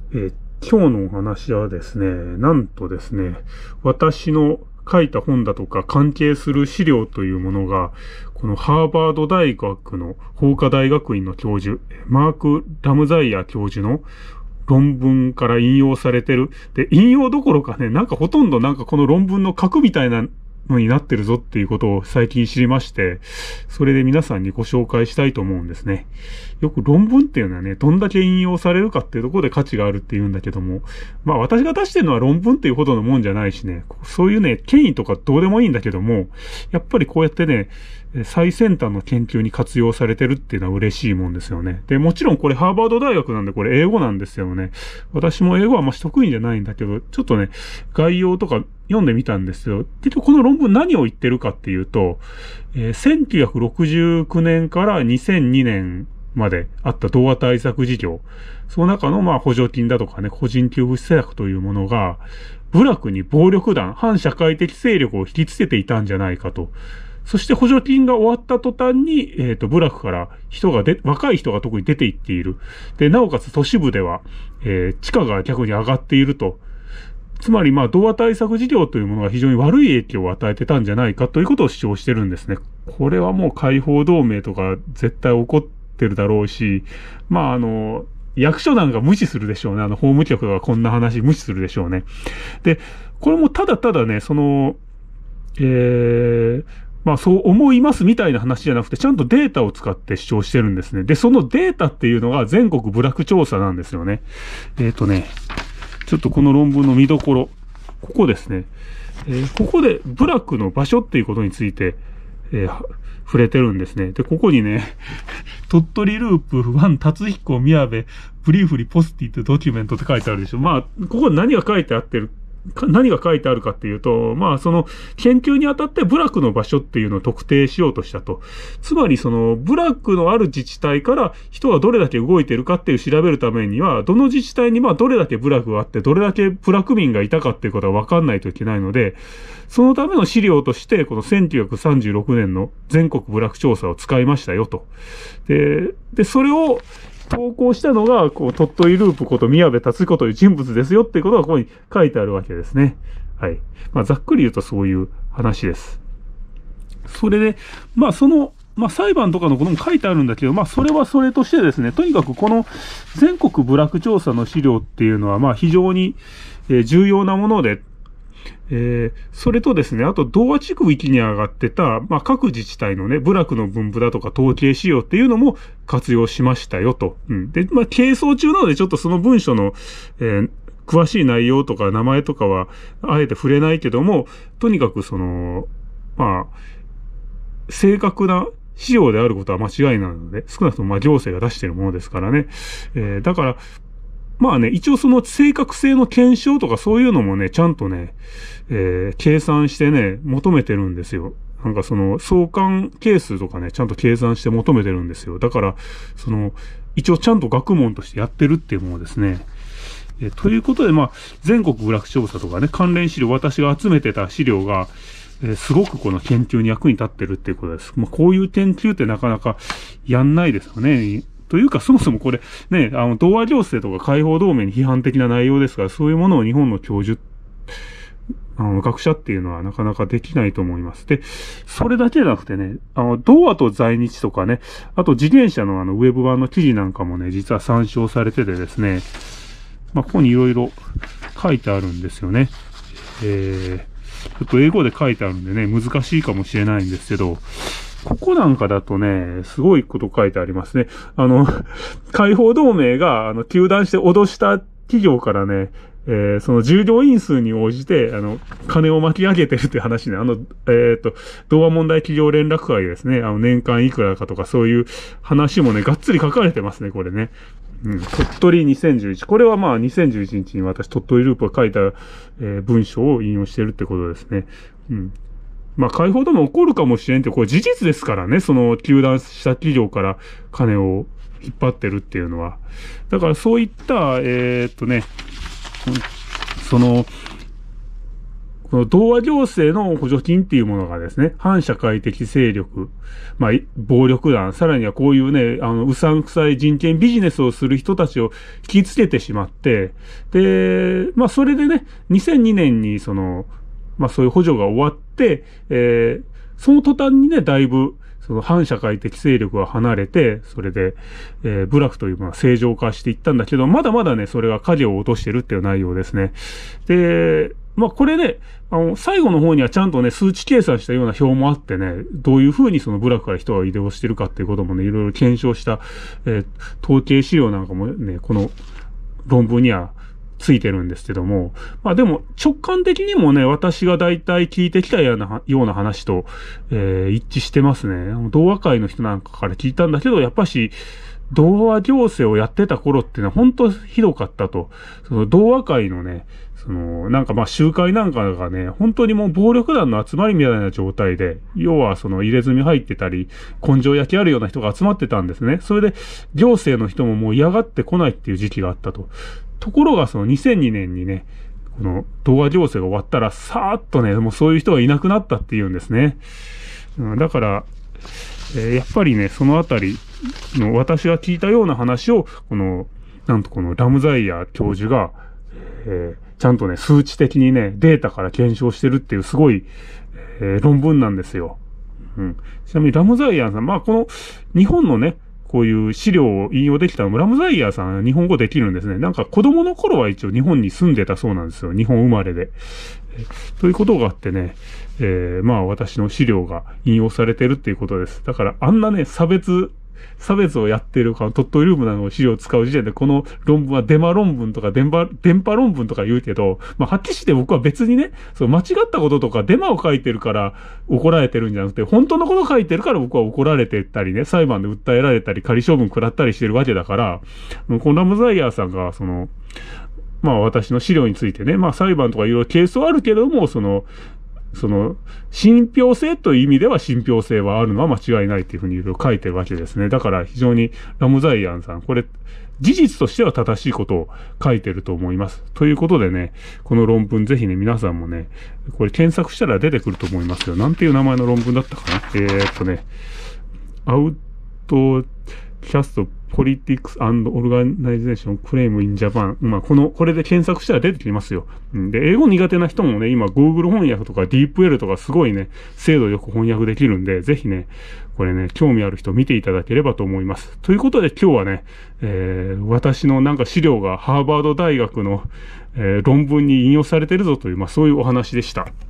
今日のお話はですね、なんとですね、私の書いた本だとか関係する資料というものが、このハーバード大学の法科大学院の教授、マーク・ラムザイヤー教授の論文から引用されてる。で、引用どころかね、なんかほとんどなんかこの論文の核みたいなのになってるぞっていうことを最近知りまして、それで皆さんにご紹介したいと思うんですね。よく論文っていうのはね、どんだけ引用されるかっていうところで価値があるって言うんだけども、まあ私が出してるのは論文っていうほどのもんじゃないしね、そういうね、権威とかどうでもいいんだけども、やっぱりこうやってね、最先端の研究に活用されてるっていうのは嬉しいもんですよね。で、もちろんこれハーバード大学なんでこれ英語なんですよね。私も英語はまあ得意じゃないんだけど、ちょっとね、概要とか読んでみたんですよ。結局この論文何を言ってるかっていうと、1969年から2002年まであった童話対策事業。その中のまあ補助金だとかね、個人給付施策というものが、部落に暴力団、反社会的勢力を引きつけていたんじゃないかと。そして補助金が終わった途端に、部落から若い人が特に出ていっている。で、なおかつ都市部では、地価が逆に上がっていると。つまり、まあ、童話対策事業というものが非常に悪い影響を与えてたんじゃないかということを主張してるんですね。これはもう解放同盟とか絶対起こってるだろうし、まあ、役所なんか無視するでしょうね。法務局がこんな話無視するでしょうね。で、これもただただね、まあそう思いますみたいな話じゃなくて、ちゃんとデータを使って主張してるんですね。で、そのデータっていうのが全国部落調査なんですよね。ちょっとこの論文の見どころ。ここですね。ここで部落の場所っていうことについて、触れてるんですね。で、ここにね、鳥取ループ1達彦宮部ブリーフリポスティットドキュメントって書いてあるでしょ。まあ、ここに何が書いてあるかっていうと、まあその研究にあたって部落の場所っていうのを特定しようとしたと。つまりその部落のある自治体から人がどれだけ動いてるかっていう調べるためには、どの自治体にまあどれだけ部落があって、どれだけ部落民がいたかっていうことは分かんないといけないので、そのための資料としてこの1936年の全国部落調査を使いましたよと。で、それを投稿したのが、鳥取ループこと宮部達彦という人物ですよっていうことがここに書いてあるわけですね。はい。まあ、ざっくり言うとそういう話です。それで、まあ、裁判とかのことも書いてあるんだけど、まあ、それはそれとしてですね、とにかくこの全国部落調査の資料っていうのは、まあ、非常に重要なもので、それとですね、あと、童話地区域に上がってた、まあ、各自治体のね、部落の分布だとか統計資料っていうのも活用しましたよと。うん。で、まあ、係争中なので、ちょっとその文書の、詳しい内容とか名前とかは、あえて触れないけども、とにかくまあ、正確な資料であることは間違いないので、少なくともまあ行政が出しているものですからね。だから、まあね、一応その正確性の検証とかそういうのもね、ちゃんとね、計算してね、求めてるんですよ。なんか相関係数とかね、ちゃんと計算して求めてるんですよ。だから、一応ちゃんと学問としてやってるっていうものですね。ということで、まあ、全国部落調査とかね、関連資料、私が集めてた資料が、すごくこの研究に役に立ってるっていうことです。まあ、こういう研究ってなかなかやんないですよね。というか、そもそもこれ、ね、童話行政とか解放同盟に批判的な内容ですから、そういうものを日本の教授、学者っていうのはなかなかできないと思います。で、それだけじゃなくてね、童話と在日とかね、あと自転車のウェブ版の記事なんかもね、実は参照されててですね、まあ、ここにいろいろ書いてあるんですよね。ちょっと英語で書いてあるんでね、難しいかもしれないんですけど、ここなんかだとね、すごいこと書いてありますね。解放同盟が、糾弾して脅した企業からね、その従業員数に応じて、金を巻き上げてるって話ね。童話問題企業連絡会ですね。年間いくらかとかそういう話もね、がっつり書かれてますね、これね。うん、鳥取2011。これはまあ2011日に私鳥取ループが書いた、文章を引用してるってことですね。うん。まあ、解放でも起こるかもしれんって、これ事実ですからね、糾弾した企業から金を引っ張ってるっていうのは。だからそういった、 この同和行政の補助金っていうものがですね、反社会的勢力、まあ、暴力団、さらにはこういうね、うさんくさい人権ビジネスをする人たちを引きつけてしまって、で、まあ、それでね、2002年にまあ、そういう補助が終わって、その途端にね、だいぶ、その反社会的勢力が離れて、それで、部落というものは正常化していったんだけど、まだまだね、それが影を落としてるっていう内容ですね。で、まあこれね、最後の方にはちゃんとね、数値計算したような表もあってね、どういうふうにその部落から人が移動してるかっていうこともね、いろいろ検証した、統計資料なんかもね、この論文にはついてるんですけども、まあでも直感的にもね、私が大体聞いてきたような話と、一致してますね。同和会の人なんかから聞いたんだけど、やっぱし、同和行政をやってた頃ってね、本当ひどかったと。その同和会のね、なんかまあ集会なんかがね、本当にもう暴力団の集まりみたいな状態で、要は入れ墨入ってたり、根性焼きあるような人が集まってたんですね。それで、行政の人ももう嫌がってこないっていう時期があったと。ところが2002年にね、この同和行政が終わったら、さーっとね、もうそういう人がいなくなったっていうんですね。だから、やっぱりね、そのあたりの私が聞いたような話を、なんとこのラムザイヤー教授が、ちゃんとね、数値的にね、データから検証してるっていうすごい、論文なんですよ。うん。ちなみにラムザイヤーさん、まあこの日本のね、こういう資料を引用できたのも、ラムザイヤーさん日本語できるんですね。なんか子供の頃は一応日本に住んでたそうなんですよ。日本生まれで。ということがあってね、まあ私の資料が引用されてるっていうことです。だからあんなね、差別をやってる鳥取ルームなの資料を使う時点でこの論文はデマ論文とか電波論文とか言うけど、まあはっきりして僕は別にね、間違ったこととかデマを書いてるから怒られてるんじゃなくて、本当のこと書いてるから僕は怒られてたりね、裁判で訴えられたり仮処分食らったりしてるわけだから、このラムザイヤーさんがまあ私の資料についてね、まあ裁判とかいろいろケースはあるけれども、信憑性という意味では信憑性はあるのは間違いないっていうふうにいろいろ書いてるわけですね。だから非常にラムザイヤンさん、これ、事実としては正しいことを書いてると思います。ということでね、この論文ぜひね、皆さんもね、これ検索したら出てくると思いますよ。なんていう名前の論文だったかな。アウトキャストPolitics and Organization Claim in Japan。まあ、これで検索したら出てきますよ。で、英語苦手な人もね、今 Google 翻訳とか DeepL とかすごいね、精度よく翻訳できるんで、ぜひね、これね、興味ある人見ていただければと思います。ということで今日はね、私のなんか資料がハーバード大学の、論文に引用されてるぞという、まあそういうお話でした。